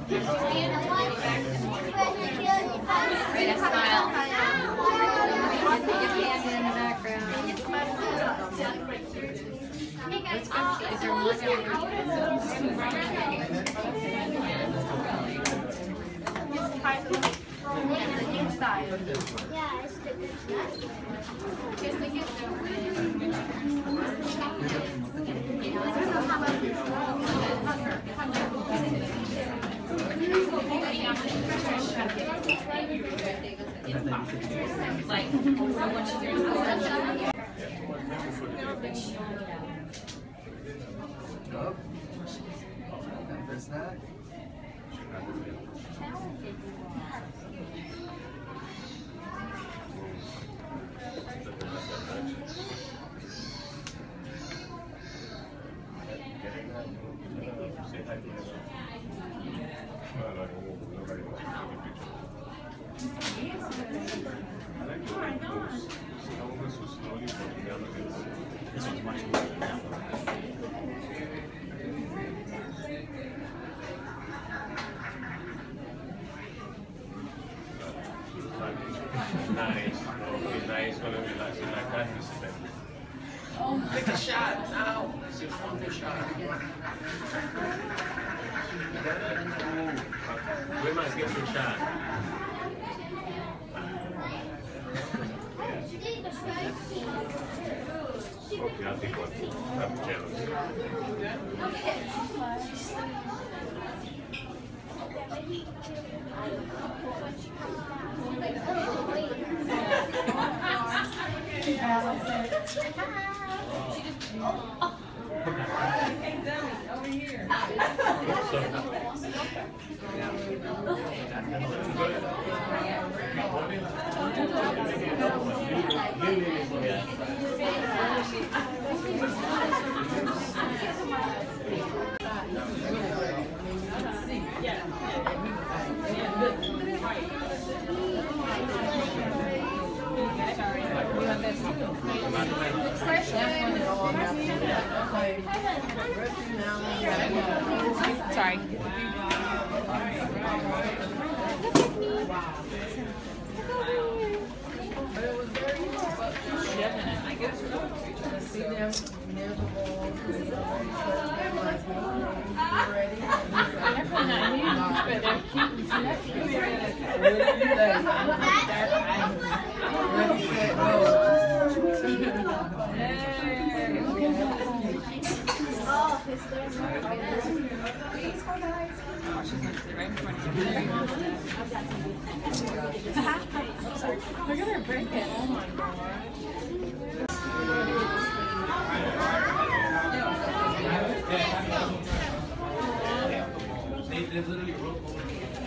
Great, smile. Put your hand in the background. Let's go. Is there more going inside? Yeah, it's the Like, so what should you do? Snack. This one's much more now. Nice. Okay, nice. Gonna be like in that country. Take a shot now. It's your one shot. We must get the shot. Okay, I'll take one. I'm jealous. Over here. Sorry. Look at her break it. Oh my god. They literally wrote over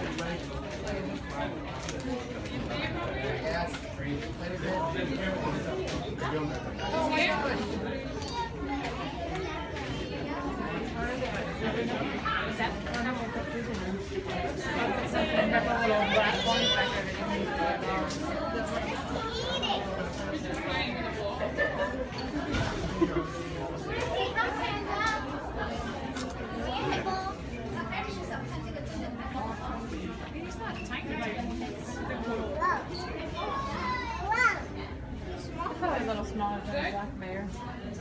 Probably a little smaller than a black bear.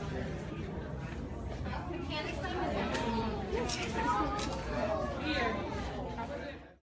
Here.